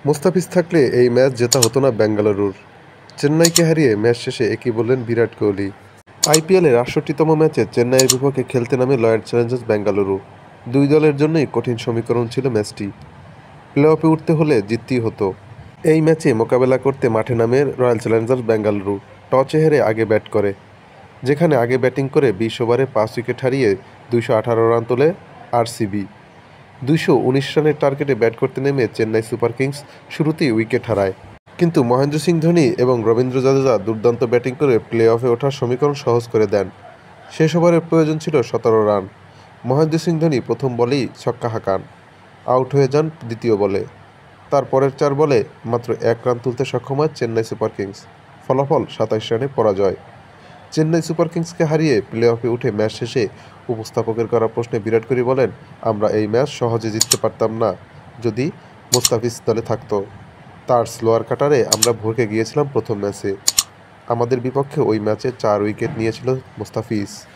মুস্তাফিজ থাকলে এই ম্যাচ জেতা হতো না বেঙ্গালুরুর। চেন্নাইকে হারিয়ে ম্যাচ শেষে একই বললেন বিরাট কোহলি। আইপিএলের ৬৮তম ম্যাচে চেন্নাইয়ের বিপক্ষে খেলতে নামে রয়্যাল চ্যালেঞ্জার্স বেঙ্গালুরু। দুই দলের জন্যই কঠিন সমীকরণ ছিল ম্যাচটি। প্লে অফে উঠতে হলে জিততেই হতো। এই ম্যাচে মোকাবেলা করতে মাঠে নামে রয়্যাল চ্যালেঞ্জার্স বেঙ্গালুরু। টসে হেরে আগে ব্যাট করে, যেখানে আগে ব্যাটিং করে ২০ ওভারে ৫ উইকেট হারিয়ে ২১৮ রান তোলে আরসিবি। ২১৯ রানের টার্গেটে ব্যাট করতে নেমে চেন্নাই সুপার কিংস শুরুতেই উইকেট হারায়। কিন্তু মহেন্দ্র সিং ধোনি এবং রবীন্দ্র জাদেজা দুর্দান্ত ব্যাটিং করে প্লে অফে ওঠার সমীকরণ সহজ করে দেন। শেষ ওভারের প্রয়োজন ছিল ১৭ রান। মহেন্দ্র সিং ধোনি প্রথম বলেই ছক্কা হাঁকান, আউট হয়ে যান দ্বিতীয় বলে। তার পরের ৪ বলে মাত্র ১ রান তুলতে সক্ষম হয় চেন্নাই সুপার কিংস। ফলাফল ২৭ রানে পরাজয়। চেন্নাই সুপার কিংসকে হারিয়ে প্লে অফে উঠে ম্যাচ শেষে উপস্থাপকের করা প্রশ্নে বিরাট কোহলি বলেন, আমরা এই ম্যাচ সহজে জিততে পারতাম না যদি মুস্তাফিজ দলে থাকতো। তার স্লোয়ার কাটারে আমরা ভরকে গিয়েছিলাম প্রথম ম্যাচে। আমাদের বিপক্ষে ওই ম্যাচে ৪ উইকেট নিয়েছিল মুস্তাফিজ।